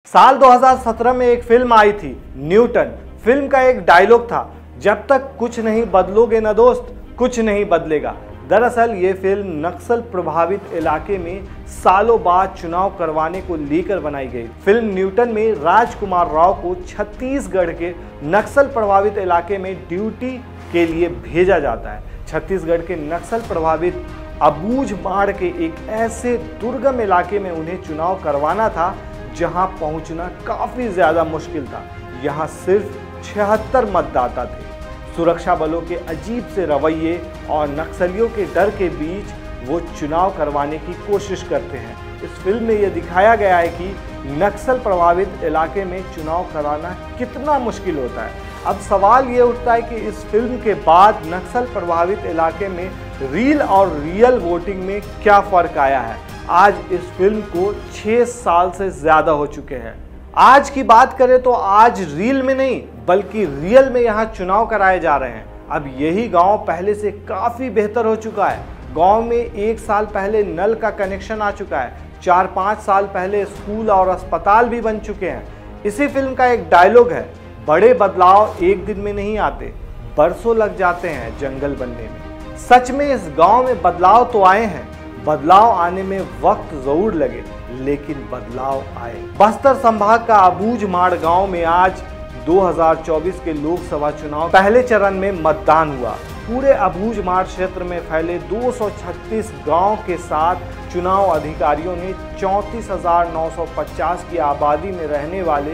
साल 2017 में एक फिल्म आई थी न्यूटन। फिल्म का एक डायलॉग था, जब तक कुछ नहीं बदलोगे ना दोस्त, कुछ नहीं बदलेगा। दरअसल ये फिल्म नक्सल प्रभावित इलाके में सालों बाद चुनाव करवाने को लेकर बनाई गई। फिल्म न्यूटन में राजकुमार राव को छत्तीसगढ़ के नक्सल प्रभावित इलाके में ड्यूटी के लिए भेजा जाता है। छत्तीसगढ़ के नक्सल प्रभावित अबूझमाड़ के एक ऐसे दुर्गम इलाके में उन्हें चुनाव करवाना था जहां पहुंचना काफी ज्यादा मुश्किल था। यहां सिर्फ 76 मतदाता थे। सुरक्षा बलों के अजीब से रवैये और नक्सलियों के डर के बीच वो चुनाव करवाने की कोशिश करते हैं। इस फिल्म में यह दिखाया गया है कि नक्सल प्रभावित इलाके में चुनाव कराना कितना मुश्किल होता है। अब सवाल ये उठता है कि इस फिल्म के बाद नक्सल प्रभावित इलाके में रील और रियल वोटिंग में क्या फर्क आया है। आज इस फिल्म को 6 साल से ज्यादा हो चुके हैं। आज की बात करें तो आज रील में नहीं बल्कि रियल में यहाँ चुनाव कराए जा रहे हैं। अब यही गांव पहले से काफी बेहतर हो चुका है। गांव में 1 साल पहले नल का कनेक्शन आ चुका है। 4-5 साल पहले स्कूल और अस्पताल भी बन चुके हैं। इसी फिल्म का एक डायलॉग है, बड़े बदलाव एक दिन में नहीं आते, बरसों लग जाते हैं जंगल बनने में। सच में इस गांव में बदलाव तो आए हैं, बदलाव आने में वक्त जरूर लगे, लेकिन बदलाव आए। बस्तर संभाग का अबूझमाड़ गांव में आज 2024 के लोकसभा चुनाव पहले चरण में मतदान हुआ। पूरे अबूझमाड़ क्षेत्र में फैले 236 गांव के साथ चुनाव अधिकारियों ने 34,950 की आबादी में रहने वाले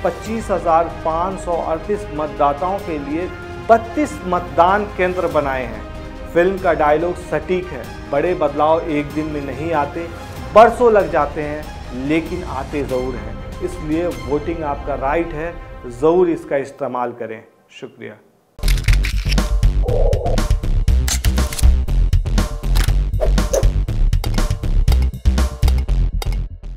25,538 मतदाताओं के लिए 32 मतदान केंद्र बनाए हैं। फिल्म का डायलॉग सटीक है, बड़े बदलाव एक दिन में नहीं आते, बरसों लग जाते हैं, लेकिन आते ज़रूर हैं। इसलिए वोटिंग आपका राइट है, ज़रूर इसका इस्तेमाल करें। शुक्रिया।